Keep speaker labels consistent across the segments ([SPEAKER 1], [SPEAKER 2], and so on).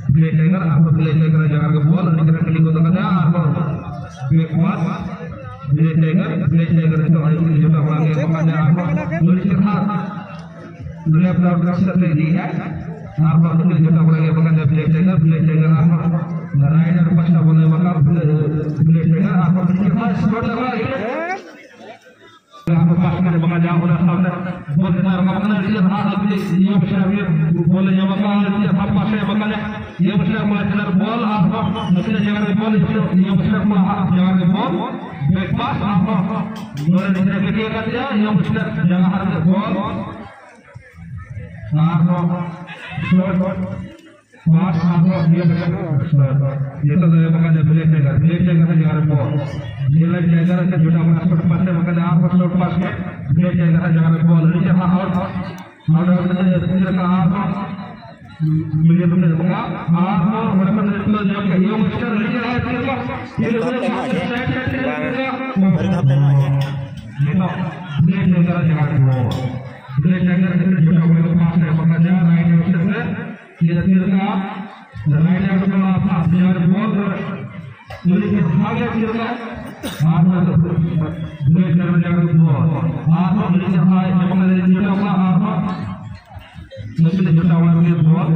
[SPEAKER 1] Play tiger आपको play tiger जगह के बॉल और निकल के को तक आपको बैक पास प्ले टाइगर तो आई की जो हमारा के पकड़ने आपको गोल से था लेफ्ट आउट रस्ते पे दी है आपको अपने जो हमारा के पकड़ने प्ले टाइगर आपको राइट और पास बोलने वाला प्ले टाइगर आपको के पास शॉट लगा आपको पास करने मौका जाओ और सामने बॉल देना मौका दिया हाथ अपने ये बशरावी बॉल ये मौका दिया हाथ पास से मौका ये बशरावी मार बॉल आपको नसीब जगह में बॉल ये बशरावी को हाथ जगह में बॉल बैक पास आपको नोरे निकल के कर दिया ये बशरावी जगह हाथ में बॉल आपको शॉट पास आपको ये तो मौका दे प्ले टाइगर जगह में बॉल ये लाइन टाइगर से जुड़ा हुआ शॉट पास से मौका आपको शॉट पास में प्ले टाइगर जगह में बॉल नीचे आउट का आपको मुझे तुमने मौका आपको बराबर इतना जब ये मिस्टर नीचे है ये प्ले टाइगर जगह में बॉल प्ले टाइगर से जुड़ा हुआ पास से मौका जा राइट ऑप्शन से ये तीर का राइट हैंड का पास यार बॉल मुझे के भागे तीर का हाथ में ब्रेक करने जाकर बॉल हाथ में मुझे हाय जब मैंने जुटा हुआ हाथ मुझे जुटा हुआ ये बॉल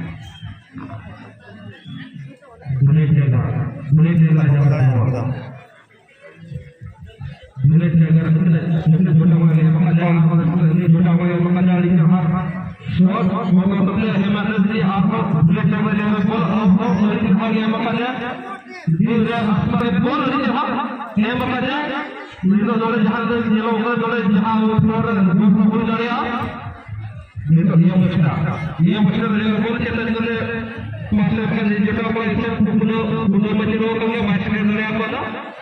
[SPEAKER 1] ब्रेक देगा जगह बॉल ब्रेक देगा मुझे जुटा हुआ ये पकड़ जुटा हुआ ये पकड़ लेकिन हाथ शॉट मौका बदले हिमाचल जी आपको प्ले टाइगर जगह बॉल आपको लेकिन आगे मौका दिया धीरे आसपास बॉल नीचे हाथ ये मौका दिया नीचे दौड़े जहां से ये लोग दौड़े जहां वो फ्लोर बॉल जा रहा ये तो ये मछला जगह बॉल चलते चले मास्टर का जेटा को इसे बुनो मचलो के मैच में दौड़े आपको ना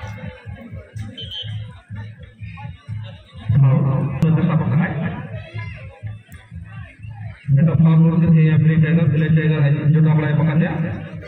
[SPEAKER 1] तो जैसा पकड़ा है ये तो फाउल से थे प्ले टाइगर है जो बड़ा पकड़ दिया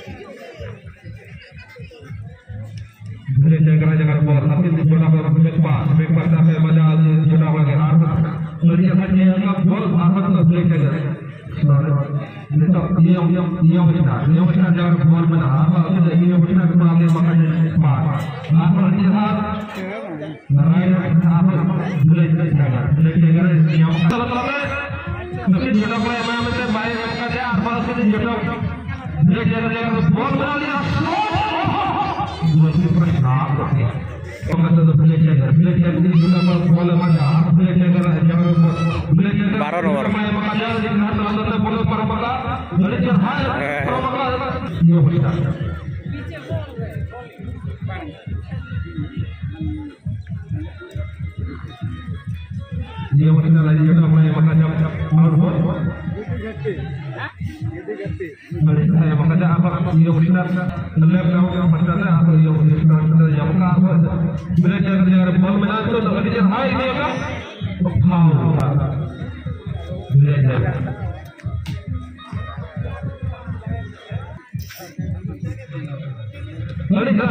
[SPEAKER 1] प्ले टाइगर जगह बॉल अपने छोटा बॉल बैक पास से मजा छोटा बॉल के हाथ और ये हटे का बॉल भारत का प्ले टाइगर ये तो ये बचना जगह बॉल में हाथ ये बचना को आगे पकड़ मार हाथ पर ये हाथ नारायण हाथ प्ले टाइगर ये नसीब जुटा हुआ है मैं से बाय का दे आसपास से जुटा ब्रेक जगह बॉल बना लिया नसीब पर शॉट हो गया मौका तो प्ले टाइगर जुटा हुआ बॉल मारा प्ले टाइगर जगह प्ले टाइगर 12 ओवर में मौका दिया लेकिन हाथ अंदर से बॉल पर मौका लेकिन हाथ पर मौका ये बचा ये बचना चाहिए तो मैं मौका जब और बॉल बड़े है मौका जब आप ये बचना लेफ्ट आउट का बचना है आप ये बचना जब का आप ब्रेक जगह बॉल में ना तो नीचे हाई देगा तो फाउल ब्रेक जगह बड़ी का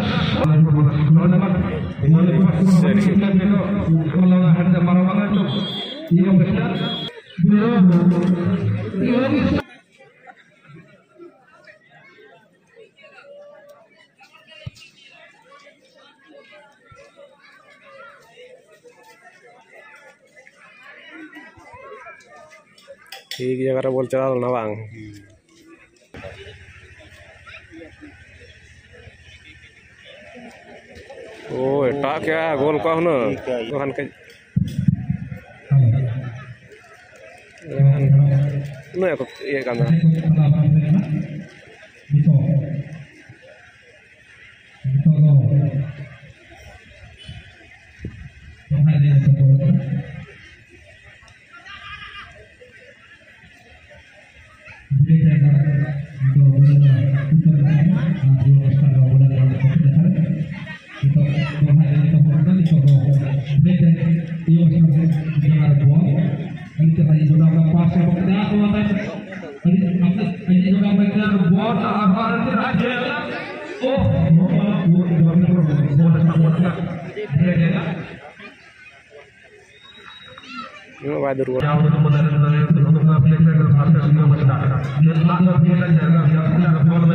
[SPEAKER 2] ठीक जगह बोल चला ना बांग ओ एटा क्या गोल का ना वहां के ना ये करना
[SPEAKER 1] बहादुर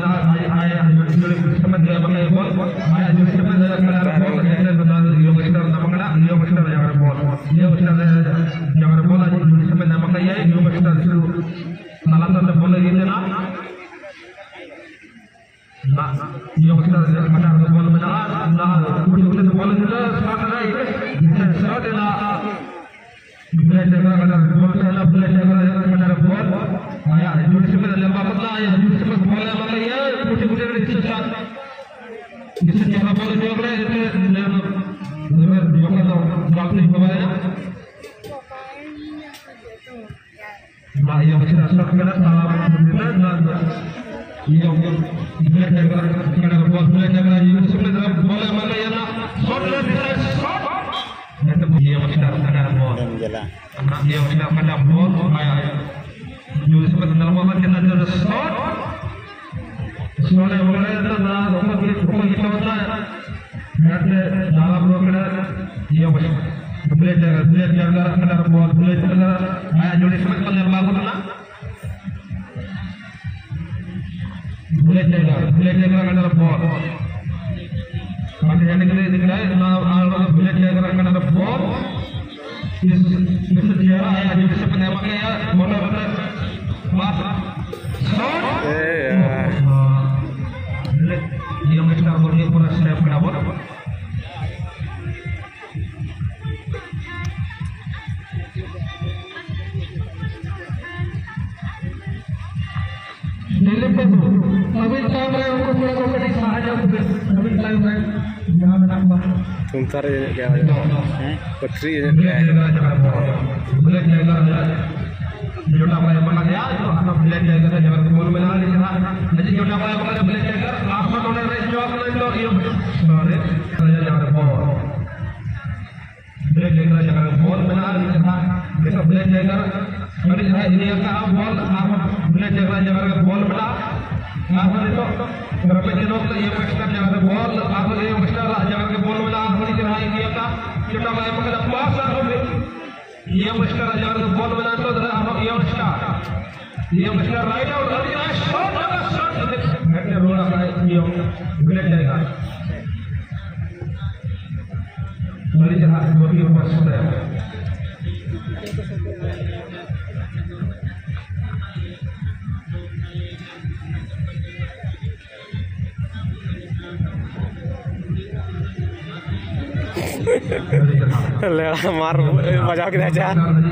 [SPEAKER 1] Nah, yang kita ada bola menang, nah, kemudian bola jelas, sekarang ini bisa adalah bila jaga ada bola, bila jaga ada bola, ya, jadi sebenarnya lembab lah, ya, jadi sebenarnya bola mana ya, kemudian disesat, disesat bola juga itu, juga tahu, bakal bola. Nah, yang kita sekarang salah benar. Yang bila jaga ada bola, bila jaga itu sebenarnya bola mana ya, shot lah bisa shot. Yang kita ada bola, yang kita ada bola, jadi sebenarnya bola kita ada shot. Shot yang bola itu nah, rumah kita ada, nanti dalam bola yang bila jaga ada bola, bila jaga, jadi sebenarnya bagus lah. Boleh jaga ada bola. Kalau yang ini dikenai, kalau boleh jaga ada bola, bisa dia ya, jadi sebenarnya makanya bola mas, shot. Yang kita boleh pura siap kena bola.
[SPEAKER 2] Sebentar ini kayak petri ini kayak
[SPEAKER 1] boleh jaga jodoh apa yang mana ya itu anak boleh jaga jangan keburu menang di sana jadi jodoh apa yang mana boleh jaga apa orang race jawab itu iyo sorry saya jangan bola boleh jaga jangan bola menang di sana kita boleh jaga hari ini yang kau bola apa boleh jaga jangan bola menang apa itu berapa jenis yang ekstra jangan bola apa yang ekstra jangan bola menang hari ini yang kau jodoh apa yang mana puasa yang ekstra jangan bola menang itu adalah yang ekstra right out hari ini shot nanti rola kayak yang boleh jaga hari jahat dua pas sudah
[SPEAKER 2] Lela mar mजा kita aja.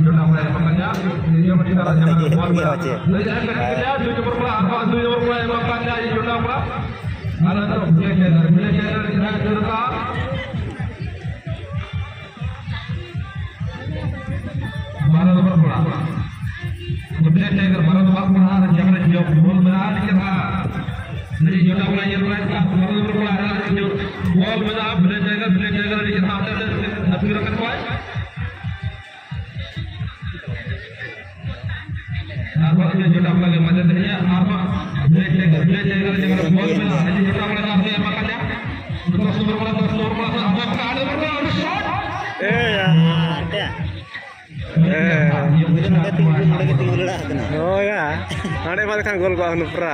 [SPEAKER 2] Oh ya, ada mana kan gol gua nupra.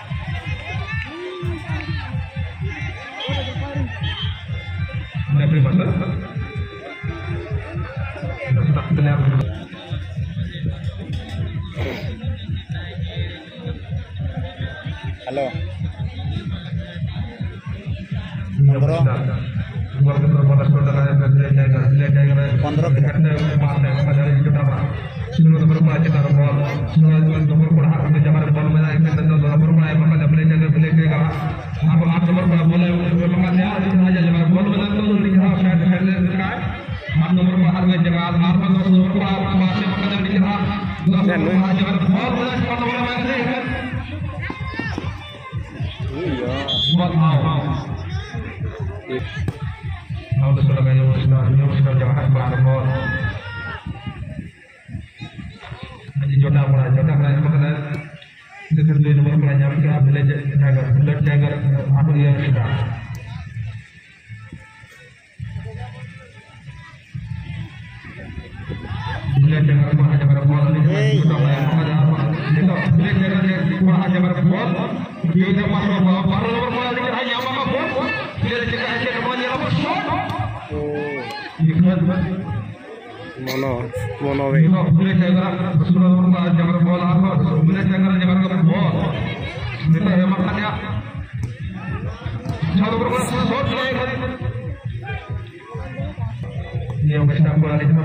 [SPEAKER 3] Halo. Mono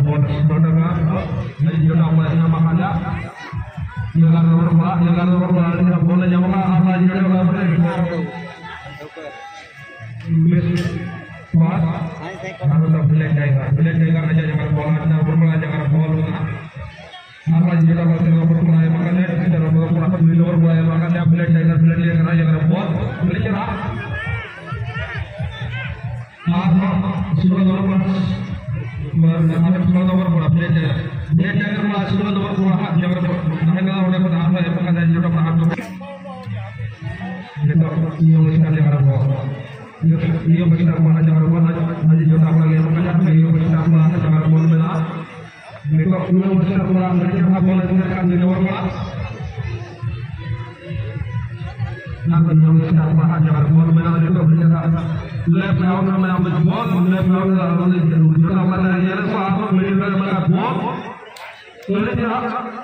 [SPEAKER 1] bonus berdengar dari jodoh awalnya makanya jaga nomor bola tidak boleh jangan apa jodoh boleh buat harus terbelah jaga aja jangan bola jangan bola apa jodoh bola makanya kita nomor bola makanya belah jaga aja jangan buat beli cerah sudah nomor bola play jaga bola sudah nomor bola jangan jangan udah pada apa ya pakai jodoh pada itu yang kita jangan bola ini kita bola jangan bola aja jodoh bola yang pakai ini kita bola jangan bola bela ini kok udah kita bola jangan bola kan di nomor bola nah yang kita bola jangan bola bela itu berjalan left now nama yang ball left now jodoh bola yang apa bela bola ball boleh tidak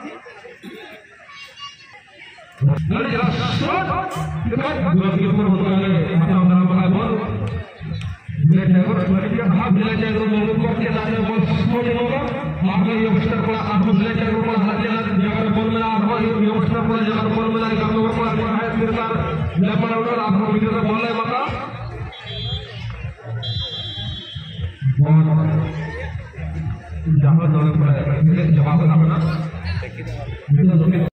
[SPEAKER 1] boleh tidak shot dekat dua kilometer atau dalam bola bila jago dia hak bila jago membuat dia ada bola semua orang maka yang besar bola aku bila jago bola hati jangan bola mana apa yang besar bola jangan bola mana kalau bola hai besar lepas udah aku bila bola maka jangan bola jawab apa